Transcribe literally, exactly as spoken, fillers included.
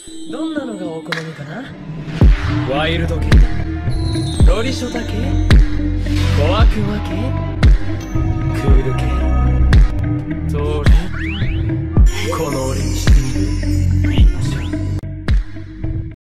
どんなのがお好みかな？ワイルド系？ロリショタ系？小悪魔系？